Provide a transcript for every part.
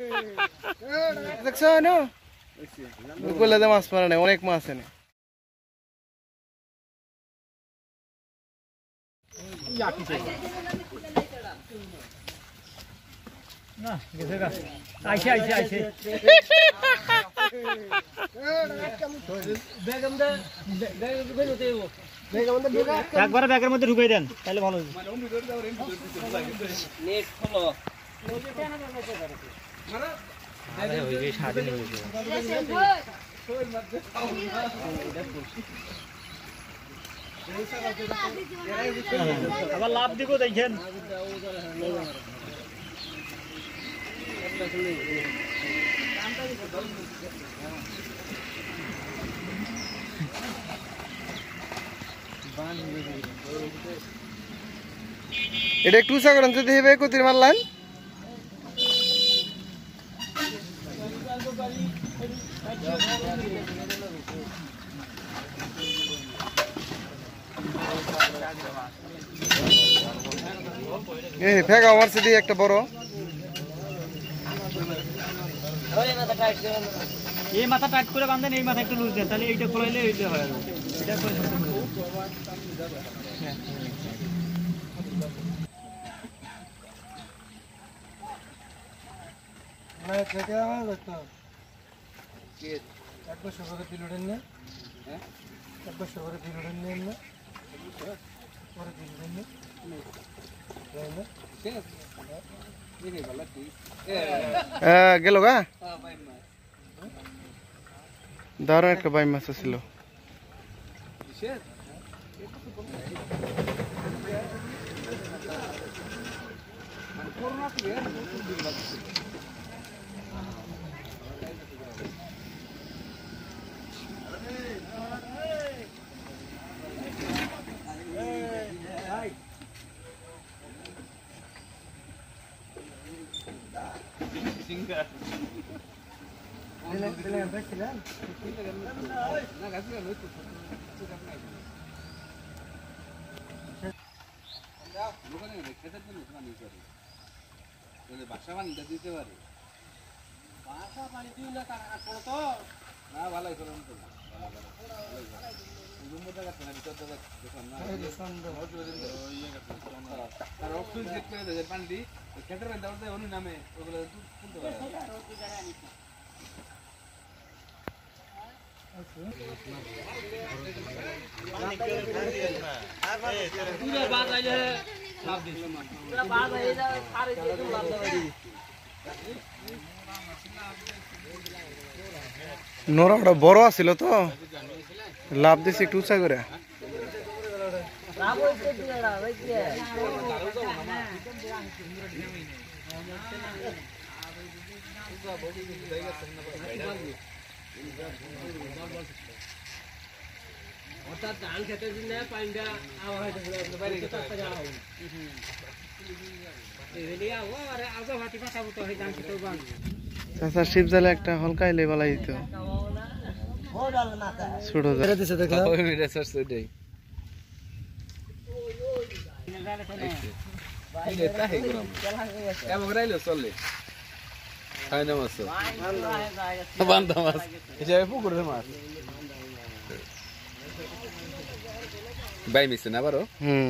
দেখছো না বলে দে মাছ মারা নেই অনেক মাছ এনে না গেছে গা আইছে আইছে আইছে বেগম দে একবার ব্যাগের মধ্যে ঢুকাই দেন তাহলে ভালো হবে নেট খোলো আরে ওই যে স্বাধীন হয়ে গেছে আবার লাভ দিব দেখেন এটা একটু উঁচা করেন তো দেখবে কতির মারলেন ফেঁকা মারছে দিয়ে একটা বড় এই মাথা টাইট করে বাঁধেন এই মাথা একটু লুজ দেন তাহলে এইটা খোলাইলে এইটা হয় এটা করে मैं क्या है लगता के एक बार शुगर पिलोडन ने हैं एक बार शुगर पिलोडन ने ना और पिलोडन ने ना के ये नहीं वाला की গেল গা হ্যাঁ ভাই মাছ দারুণ একটা ভাই মাছ ছিল কিসের মানে করোনা কি এর দিন লাগছে বাসা পানি দিতে পারে বাসা পানি দিও না তার পড়ো তো না ভালোই করুন তো রুম জায়গা না ভিতর জায়গা দেখুন না আর অফিস চেক করে দেয় পানি খেতের দাওতে উনি নামে ওগুলো তুলতে পারে पूरा बात आ जाए लाभ दे पूरा बात आ जाए सारे चीज लाभ दे নোরাটা বড় ছিল তো লাভ দিছি একটু উঁচা করে লাভ হইছে দিলা হইছে অর্থাৎ ধান খেতে দিন না পানিটা আওয়া হইতে বাইরে গেছে তা যাওয়া হবে এদিকে আওয়া আর আগা ভাতি পাঠাবো তো এই ধান খেতে বান চাচা শিব জালে একটা হলকা এলে বলা দিত ছোট জালে দিছে দেখলা ওই মিটা সার্চ ওইটাই ভাই এটা হে গরম কেমন রাইলো চলে খাই না মাছ বান্দা মাছ এটা পুকুরের মাছ ভাই মিছে না বারো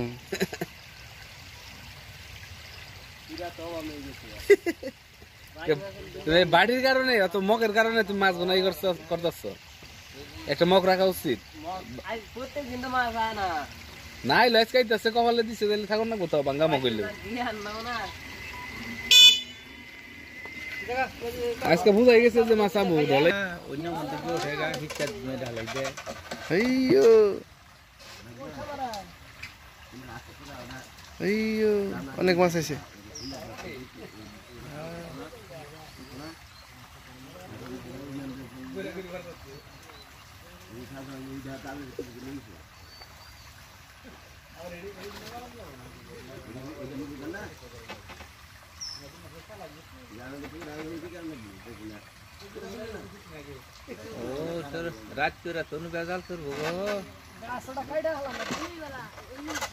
তুমি বাড়ির কারণে অত মকের কারণে তুমি মাছ বানাই করতেছ একটা মক রাখা উচিত না লস খাইতেছে কপালে দিছে তাহলে থাকুন না কোথাও ভাঙ্গা মক হইলে আজকে বুঝাই গেছে যে মাছ আবু ঢলে অন্য মধ্যে কেউ ঠেকা শিক্ষা ঢালাই দেয় অনেক মাছ আছে रात को रात नु बेजाल कर हो रासडा काढा हला दुई वाला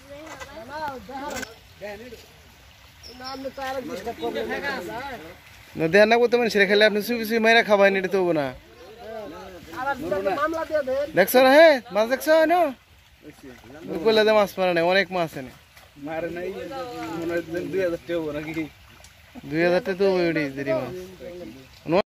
नाम ने तार डिस्टर्ब कर নদী আনা করতে মানে সেরে খেলে আপনি সুবি সুবি মাইরা খাবাই নিতে হবো না দেখছো না হ্যাঁ মাছ দেখছো না করলে তো মাছ মারা নাই অনেক মাছ এনে মারে নাই মনে হয় 2000 টাকা নাকি 2000 টাকা তো ওই দেরি মাছ